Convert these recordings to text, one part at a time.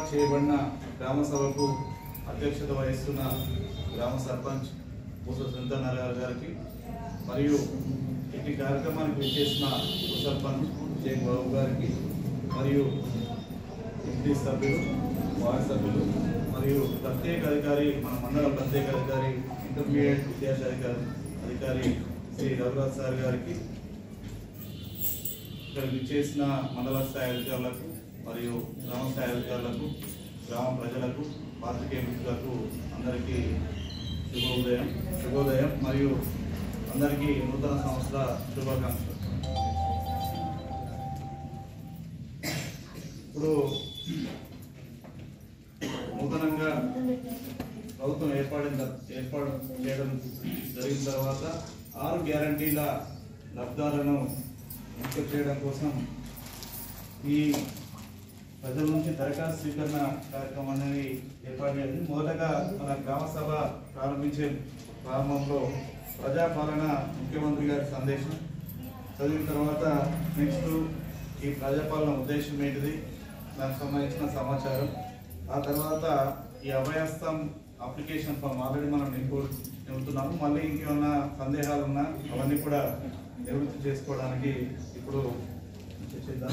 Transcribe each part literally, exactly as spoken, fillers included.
చేయబడిన గ్రామ సభకు అధ్యక్షత వహిస్తున్న గ్రామ సర్పంచ్ పూస సుందరనారాయణ గారికి మరియు ఇట్టి కార్యక్రమానికి విచ్చేసిన ఉప సర్పంచ్ షేక్ బాబు గారికి మరియు ఎంపీ సభ్యులు వార్డు సభ్యులు మరియు ప్రత్యేక అధికారి మన మండల ప్రత్యేక అధికారి ఇంటర్మీడియట్ విద్యాశాఖ అధికారి శ్రీ రఘురాజ్ సార్ గారికి ఇక్కడ విచ్చేసిన మండల స్థాయి అధికారులకు మరియు గ్రామ స్థాయి అధికారులకు గ్రామ ప్రజలకు పాత్రికేయ మిత్రులకు అందరికీ శుభోదయం శుభోదయం మరియు అందరికీ నూతన సంవత్సర శుభాకాంక్షలు. ఇప్పుడు నూతనంగా ప్రభుత్వం ఏర్పడిన ఏర్పాటు చేయడం జరిగిన తర్వాత ఆరు గ్యారంటీల లబ్ధాలను ఎంపిక చేయడం కోసం ఈ ప్రజల నుంచి దరఖాస్తు స్వీకరణ కార్యక్రమం అనేది ఏర్పాటు చేయాలి. మొదటగా మన గ్రామ సభ ప్రారంభించే ప్రారంభంలో ప్రజాపాలన ముఖ్యమంత్రి గారి సందేశం చదివిన తర్వాత నెక్స్ట్ ఈ ప్రజాపాలన ఉద్దేశం ఏంటిది, దానికి సంబంధించిన సమాచారం, ఆ తర్వాత ఈ అభయహస్తం అప్లికేషన్ ఫామ్ ఆల్రెడీ మనం నింపు నింపుతున్నాము. మళ్ళీ ఇంకేమన్నా సందేహాలు ఉన్నా అవన్నీ కూడా నివృత్తి చేసుకోవడానికి ఇప్పుడు చేద్దాం.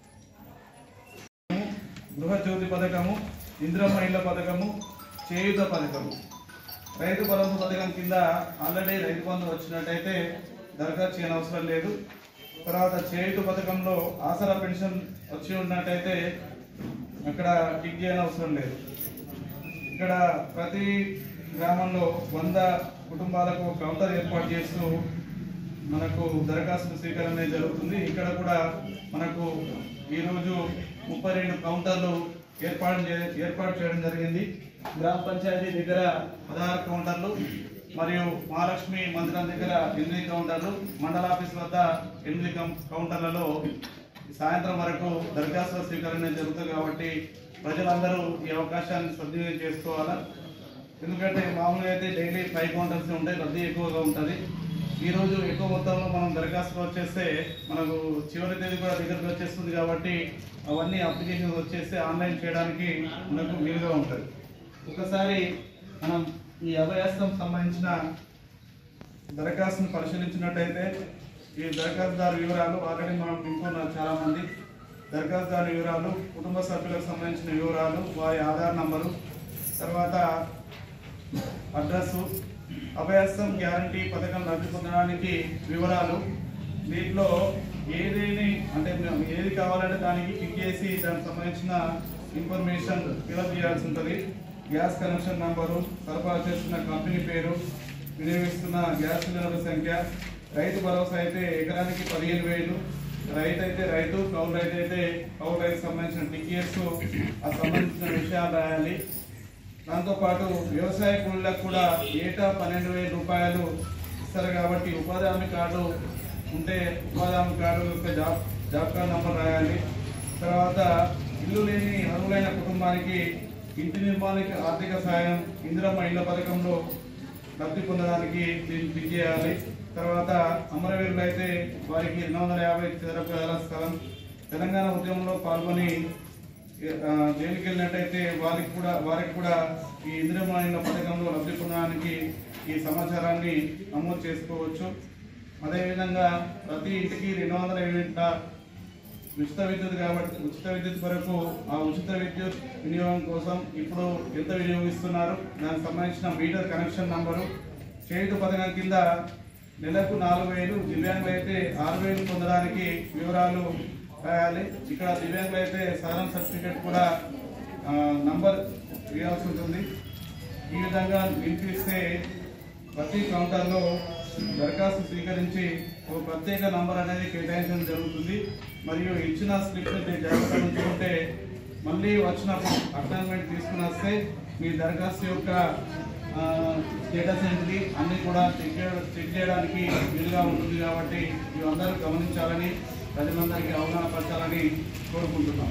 గృహజ్యోతి పథకము, ఇందిరమ్మ ఇళ్ల పథకము, చేయూత పథకము, రైతు భరోసా పథకం కింద ఆల్రెడీ రైతు బంధు వచ్చినట్టయితే దరఖాస్తు చేయనవసరం లేదు. తర్వాత చేయూత పథకంలో ఆసరా పెన్షన్ వచ్చి ఉన్నట్టయితే అక్కడ టిక్ చేయనవసరం లేదు. ఇక్కడ ప్రతి గ్రామంలో వంద కుటుంబాలకు కౌంటర్ ఏర్పాటు చేస్తూ మనకు దరఖాస్తు స్వీకరణ జరుగుతుంది. ఇక్కడ కూడా మనకు ఈరోజు ముప్పై రెండు కౌంటర్లు ఏర్పాటు ఏర్పాటు చేయడం జరిగింది. గ్రామ పంచాయతీ దగ్గర పదహారు కౌంటర్లు మరియు మహాలక్ష్మి మందిరం దగ్గర ఎనిమిది కౌంటర్లు, మండల ఆఫీస్ వద్ద ఎనిమిది కౌంటర్లలో సాయంత్రం వరకు దరఖాస్తు స్వీకరణ జరుగుతుంది. కాబట్టి ప్రజలందరూ ఈ అవకాశాన్ని సద్వినియోగం చేసుకోవాలా. ఎందుకంటే మామూలుగా అయితే డైలీ ఫైవ్ కౌంటర్స్ ఉంటాయి, రద్దీ ఎక్కువగా ఉంటుంది. ఈరోజు ఎక్కువ మొత్తంలో మనం దరఖాస్తు వచ్చేస్తే మనకు చివరి తేదీ కూడా దగ్గరకు వచ్చేస్తుంది. కాబట్టి అవన్నీ అప్లికేషన్స్ వచ్చేస్తే ఆన్లైన్ చేయడానికి మనకు వీలుగా ఉంటుంది. ఒకసారి మనం ఈ అభయహస్తం సంబంధించిన దరఖాస్తును పరిశీలించినట్టయితే ఈ దరఖాస్తుదారు వివరాలు ఆల్రెడీ మనం నింపుకున్నారు చాలామంది. దరఖాస్తుదారు వివరాలు, కుటుంబ సభ్యులకు సంబంధించిన వివరాలు, వారి ఆధార్ నంబరు, తర్వాత అడ్రస్సు, అభయహస్తం గ్యారంటీ పథకం లబ్ధి పొందడానికి వివరాలు. దీంట్లో ఏదేని అంటే ఏది కావాలంటే దానికి క్లిక్ చేసి దానికి సంబంధించిన ఇన్ఫర్మేషన్ ఫిలప్ చేయాల్సి ఉంటుంది. గ్యాస్ కనెక్షన్ నంబరు, సరఫరా చేస్తున్న కంపెనీ పేరు, వినియోగిస్తున్న గ్యాస్ సిలిండర్ల సంఖ్య, రైతు భరోసా అయితే ఎకరానికి పదిహేను వేలు, రైతు అయితే రైతు, కౌలు రైతు అయితే కౌలు రైతు సంబంధించిన టికెట్స్, ఆ సంబంధించిన విషయాలు రాయాలి. దాంతోపాటు వ్యవసాయ కూలీలకు కూడా ఏటా పన్నెండు వేల రూపాయలు ఇస్తారు. కాబట్టి ఉపాధి హామీ కార్డు ఉంటే ఉపాధి హామీ కార్డు యొక్క జాబ్ జాబ్ కార్డు నంబర్ రాయాలి. తర్వాత ఇల్లు లేని అర్హులైన కుటుంబానికి ఇంటి నిర్మాణానికి ఆర్థిక సాయం, ఇందిరమ్మ ఇళ్ల పథకంలో లబ్ధి పొందడానికి దీన్ని క్లిక్ చేయాలి. తర్వాత అమరవీరులు అయితే వారికి రెండు వందల యాభై చదరపు గజాల స్థలం, తెలంగాణ ఉద్యమంలో పాల్గొని జైలుకి వెళ్ళినట్టయితే వారికి కూడా వారికి కూడా ఈ ఇందిరమ్మ ఇళ్ల పథకంలో లబ్ధి పొందడానికి ఈ సమాచారాన్ని నమోదు చేసుకోవచ్చు. అదేవిధంగా ప్రతి ఇంటికి రెండు వందల యూనిట్ల ఉచిత విద్యుత్ కాబట్టి ఉచిత విద్యుత్ వరకు ఆ ఉచిత విద్యుత్ వినియోగం కోసం ఇప్పుడు ఎంత వినియోగిస్తున్నారు దానికి సంబంధించిన మీటర్ కనెక్షన్ నంబరు, చేయూత పథకం కింద నెలకు నాలుగు వేలు, దివ్యాంగులు అయితే ఆరు వేలు పొందడానికి వివరాలు రాయాలి. ఇక్కడ దివ్యాంగులు అయితే సాధారణ సర్టిఫికేట్ కూడా నంబర్ వేయాల్సి ఉంటుంది. ఈ విధంగా వినిపిస్తే ప్రతి కౌంటర్లో దరఖాస్తు స్వీకరించి ఒక ప్రత్యేక నంబర్ అనేది కేటాయించడం జరుగుతుంది. మరియు ఇచ్చిన స్లిప్ని జాగ్రత్తగా ఉంచుకుంటే మళ్ళీ వచ్చినప్పుడు అపాయింట్మెంట్ తీసుకుని వస్తే మీ దరఖాస్తు యొక్క స్టేటస్ ఏంటిది అన్నీ కూడా చెక్ చెక్ చేయడానికి వీలుగా ఉంటుంది. కాబట్టి ఇవందరూ గమనించాలని ప్రజలందరికీ అవగాహన పరచాలని కోరుకుంటున్నాం.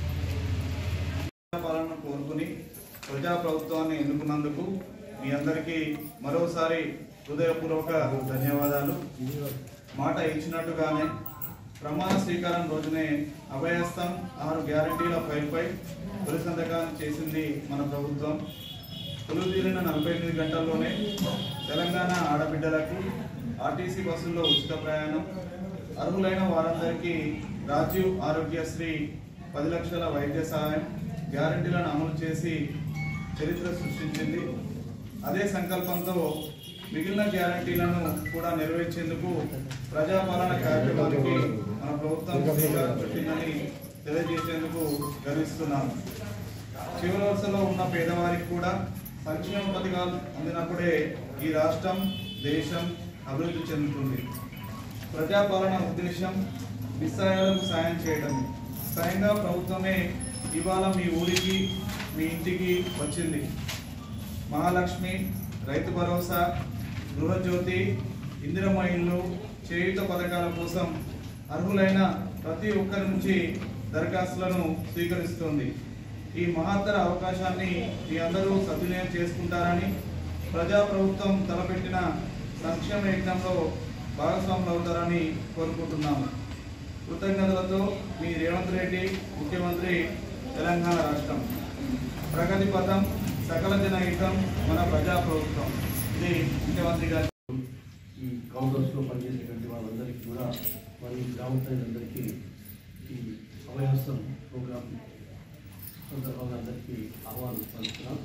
పాలన కోరుకుని ప్రజా ప్రభుత్వాన్ని ఎన్నుకున్నందుకు మీ అందరికీ మరోసారి హృదయపూర్వక ధన్యవాదాలు. మాట ఇచ్చినట్టుగానే ప్రమాణ స్వీకారం రోజునే అభయహస్తం ఆరు గ్యారంటీల ఫైల్పై తొలి సంతకాన్ని చేసింది మన ప్రభుత్వం. కొలువుదీరిన నలభై ఎనిమిది గంటల్లోనే తెలంగాణ ఆడబిడ్డలకు ఆర్టీసీ బస్సుల్లో ఉచిత ప్రయాణం, అర్హులైన వారందరికీ రాజీవ్ ఆరోగ్యశ్రీ పది లక్షల వైద్య సహాయం గ్యారంటీలను అమలు చేసి చరిత్ర సృష్టించింది. అదే సంకల్పంతో మిగిలిన గ్యారంటీలను కూడా నెరవేర్చేందుకు ప్రజాపాలన కార్యక్రమానికి మన ప్రభుత్వం శ్రీకారం చుట్టిందని తెలియజేసేందుకు గర్విస్తున్నాము. చివరి వరుసలో ఉన్న పేదవారికి కూడా సంక్షేమ పథకాలు అందినప్పుడే ఈ రాష్ట్రం దేశం అభివృద్ధి చెందుతుంది. ప్రజాపాలన ఉద్దేశం నిస్సహాయాలకు సాయం చేయడం. స్వయంగా ప్రభుత్వమే ఇవాళ మీ ఊరికి మీ ఇంటికి వచ్చింది. మహాలక్ష్మి, రైతు భరోసా, గృహజ్యోతి, ఇందిరమ్మ ఇల్లు, చేయుత పథకాల కోసం అర్హులైన ప్రతి ఒక్కరి నుంచి దరఖాస్తులను స్వీకరిస్తుంది. ఈ మహత్తర అవకాశాన్ని మీ అందరూ సద్వినియోగం చేసుకుంటారని, ప్రజాప్రభుత్వం తలపెట్టిన సంక్షేమ యజ్ఞంలో భాగస్వాములు అవుతారని కోరుకుంటున్నాము. కృతజ్ఞతలతో మీ రేవంత్ రెడ్డి, ముఖ్యమంత్రి, తెలంగాణ రాష్ట్రం. ప్రగతి పథం, సకల జనహితం, మన ప్రజాప్రభుత్వం. ఇది ముఖ్యమంత్రి గారు. ఈ కౌంటర్స్లో పనిచేసేటువంటి వాళ్ళందరికీ కూడా మరియు గ్రామ ప్రజలందరికీ ఈ అభయహస్తం ప్రోగ్రాం సందర్భంగా అందరికీ ఆహ్వానం పలుకుతున్నాం.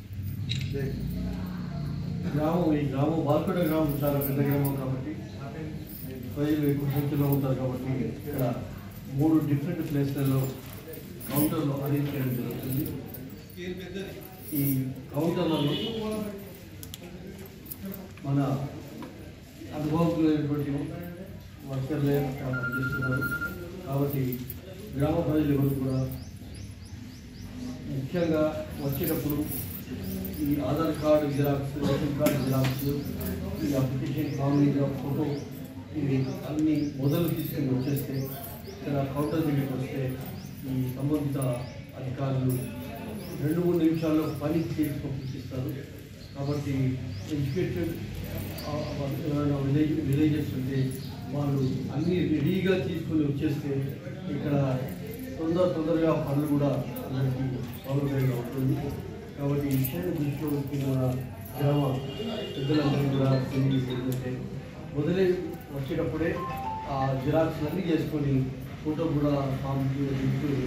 గ్రామం ఈ గ్రామం బాల్కొండ గ్రామం చాలా పెద్ద గ్రామం కాబట్టి ప్రజలు ఎక్కువ సంఖ్యలో ఉంటారు కాబట్టి ఇక్కడ మూడు డిఫరెంట్ ప్లేస్లలో కౌంటర్లో అరేంజ్ చేయడం జరుగుతుంది. ఈ కౌంటర్లలో మన అనుభవజ్ఞులైనటువంటి వర్కర్లే అక్కడ పనిచేస్తున్నారు కాబట్టి గ్రామ ప్రజలు ఎవరు కూడా ముఖ్యంగా వచ్చేటప్పుడు ఈ Aadhaar card xerox, ration card xerox, ఈ అప్లికేషన్ ఫామ్ మీద ఫోటో, ఇవి అన్నీ మొదలు తీసుకుని వచ్చేస్తే ఇక్కడ కౌంటర్ దగ్గరికి వస్తే ఈ సంబంధిత అధికారులు రెండు మూడు నిమిషాల్లో పని చేసి పంపిస్తారు. కాబట్టి ఎడ్యుకేటెడ్ ఎవరైనా విలేజ్ విలేజెస్ ఉంటే వాళ్ళు అన్నీ రెడీగా తీసుకొని వచ్చేస్తే ఇక్కడ తొందర తొందరగా పనులు కూడా అందరికీ సౌలభ్యంగా ఉంటుంది. కాబట్టి ఈ విషయాన్ని దృష్టిలో పెట్టుకుని మన గ్రామ పెద్దలందరూ కూడా తెలియజేసేంటే మొదలై వచ్చేటప్పుడే ఆ జిరాక్స్ అన్నీ చేసుకొని ఫోటో కూడా ఫామ్ తీసుకుని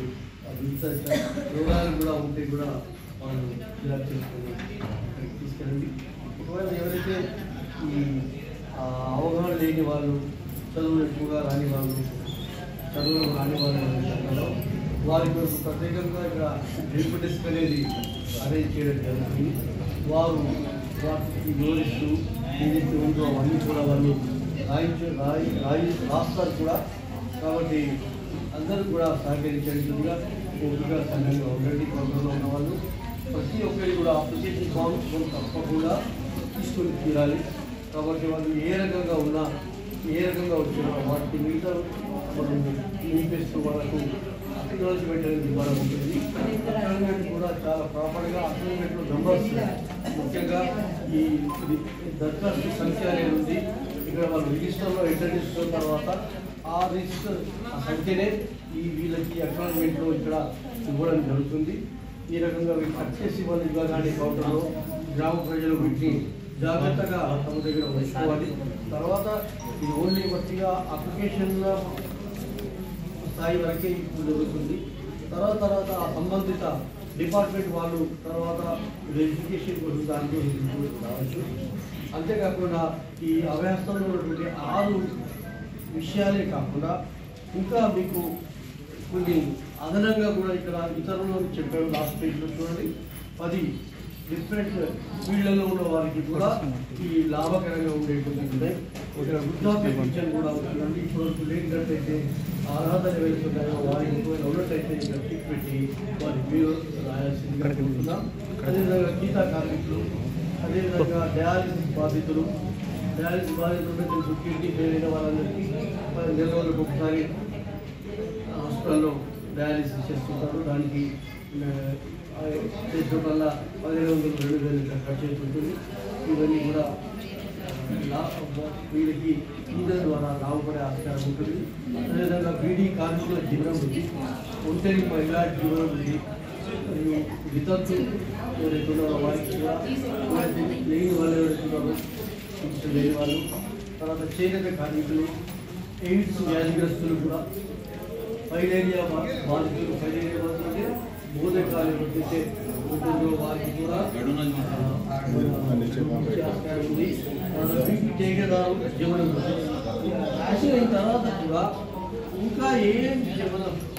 వివరాలు కూడా ఉంటే కూడా వాళ్ళు జిరాక్స్ చేసుకొని తీసుకెళ్ళండి. ఒకవేళ ఎవరైతే ఈ అవగాహన లేని వాళ్ళు, చదువులు ఎక్కువగా రాని వాళ్ళు, చదువులు రాని వాళ్ళు వారి కోసం ప్రత్యేకంగా ఇక్కడ హెల్ప్ డెస్క్ అనేది అరేంజ్ చేయడం జరుగుతుంది. వారు వాటికి వివరిస్తూ ఏదైతే ఉందో అవన్నీ కూడా వాళ్ళు రాయించు రాయి రాయి రాస్తారు కూడా. కాబట్టి అందరూ కూడా సహకరించేట్టుగా ఓపిక సంఘంగా ఉండండి. కౌంటర్లో ఉన్న వాళ్ళు ప్రతి ఒక్కరి కూడా అప్లికేషన్ ఫామ్స్ తప్పకుండా తీసుకొని తీరాలి. కాబట్టి వాళ్ళు ఏ రకంగా ఉన్నా, ఏ రకంగా వచ్చినా వాటికి మిగతా మనం నింపిస్తూ వాళ్ళకు అక్నాలజ్మెంట్ అనేది ఇవ్వడం ఉంటుంది. అక్నాలజ్మెంట్ కూడా చాలా ప్రాపర్గా అక్నాలజ్మెంట్లో నంబర్స్ ముఖ్యంగా ఈ దరఖాస్తు సంఖ్య అనేది ఉంది. ఇక్కడ వాళ్ళు రిజిస్టర్లో ఎంటర్ చేసుకున్న తర్వాత ఆ రిజిస్టర్ ఆ సంఖ్యనే ఈ వీళ్ళకి అక్నాలజ్మెంట్లో ఇక్కడ ఇవ్వడం జరుగుతుంది. ఈ రకంగా వీళ్ళు కట్ చేసి వాళ్ళు ఇవ్వగానే కౌంటర్లో గ్రామ ప్రజలు వీటిని జాగ్రత్తగా తమ దగ్గర ఉంచుకోవాలి. తర్వాత ఇది ఓన్లీ బట్టిగా అప్లికేషన్ స్థాయి వరకే ఇప్పుడు జరుగుతుంది. తర్వాత తర్వాత ఆ సంబంధిత డిపార్ట్మెంట్ వాళ్ళు తర్వాత వెరిఫికేషన్ కోసం దాంట్లో రావచ్చు. అంతేకాకుండా ఈ అభయహస్తంలో ఉన్నటువంటి ఆరు విషయాలే కాకుండా ఇంకా మీకు కొన్ని అదనంగా కూడా ఇక్కడ ఇతరులు చెప్పారు. లాస్ట్ పేజ్లో చూడండి, పది డిఫరెంట్ ఫీల్డ్లలో ఉన్న వారికి కూడా ఈ లాభకరంగా ఉండేటువంటి ఉన్నాయి. ఇక్కడ వృద్ధాప్య పింఛన్ కూడా ఉంటుందండి. ఇప్పుడు లేనట్టయితే ఆరాధన వెళ్తున్నాయో వారికి ఉన్నట్టయితే ఇక్కడ టిక్ పెట్టి వారి మీరు రాయాల్సిందిగా కోరుతున్నాం. అదేవిధంగా గీతా కార్మికులు, అదేవిధంగా డయాలసిస్ బాధితులు, డయాలసిస్ బాధితులు తెలుసు కిడ్నీ ఫెయిల్ అయిన వాళ్ళందరికీ నెల రోజులకు ఒకసారి హాస్పిటల్లో డయాలసిస్ చేస్తుంటారు. దానికి చేసిన వల్ల పదిహేను వందలు రెండు వేలు ఖర్చు అవుతుంటుంది. ఇవన్నీ కూడా వీళ్ళకి ఈధర్ ద్వారా లాభపడే ఆస్కారం ఉంటుంది. అదేవిధంగా బీడీ కార్మికుల జీవనం ఉంది, ఒంటరి మహిళా జీవనం ఉంది, మరియు వితంతు ఎవరైతే ఉన్నారో వారికి కూడా లేని వాళ్ళు ఎవరైతే ఉన్నారో లేని వాళ్ళు, తర్వాత చేనేత కార్మికులు, ఎయిడ్స్ వ్యాధిగ్రస్తులు కూడా, ఫైలేరియా బాధితులు, ఫైలేరియా బాధితులు అంటే బోధకాలు ఎవరికైతే ఉంటుందో వారికి కూడా ఆస్కారం ఉంది. జీవనం రాసిన తర్వాత కూడా ఇంకా ఏం జీవనం